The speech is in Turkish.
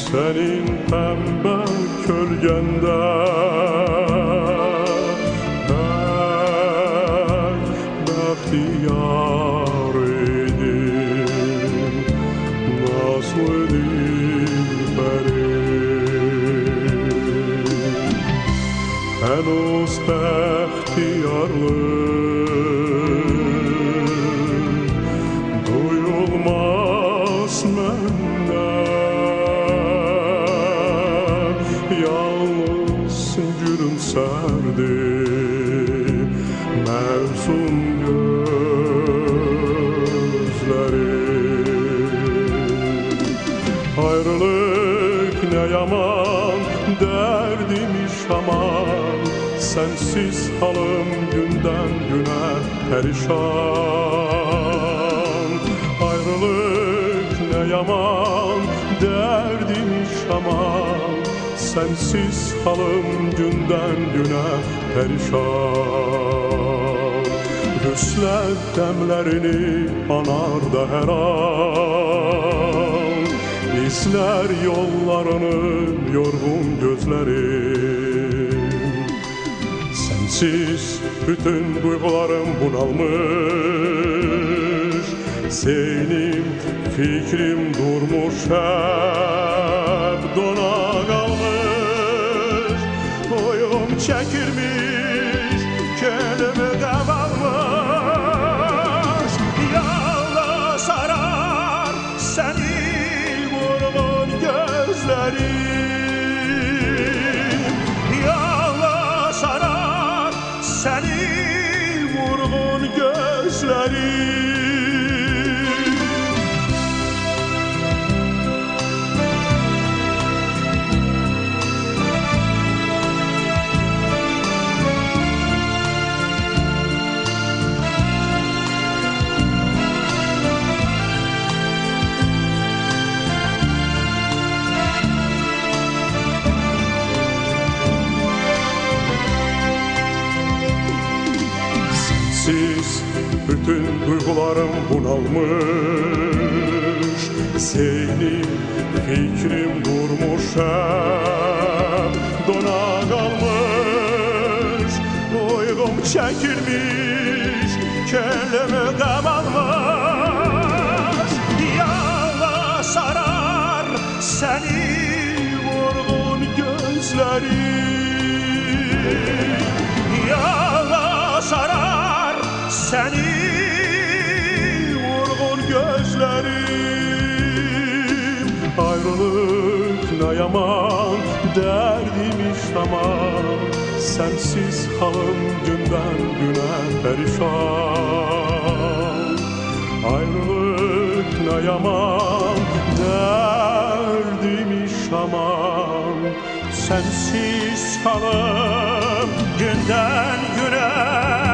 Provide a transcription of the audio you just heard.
senin pembe kölgende. Ben bahtiyar idim, nasıl dilberim. Henüz bahtiyarlığım duyulmaz menden. Yalnız gülümserdi mevzun gözlerim. Ayrılık ne yaman derdimiş aman, sensiz halım günden güne perişan. Ayrılık ne yaman derdimiş aman, sensiz halım günden güne perişan. Vüslet demlerini anar da her an, İzler yollarını yorgun gözlerim. Sensiz bütün duygularım bunalmış, zihnim fikrim durmuş, hep dona kalmış. Uyum çekilmiş, kelime kapanmış. Yağla sarar seni vurgun gözlerim. Yağla sarar seni vurgun gözlerim. Sensiz bütün duygularım bunalmış, zihnim fikrim durmuş, hep dona kalmış. Uygum çekilmiş, kelime kapanmış. Yağla sarar seni vurgun gözlerim. Yağla sarar seni vurgun gözlerim. Ayrılık ne yaman derdimiş aman, sensiz halım günden güne perişan. Ayrılık ne yaman derdimiş aman, sensiz halım günden güne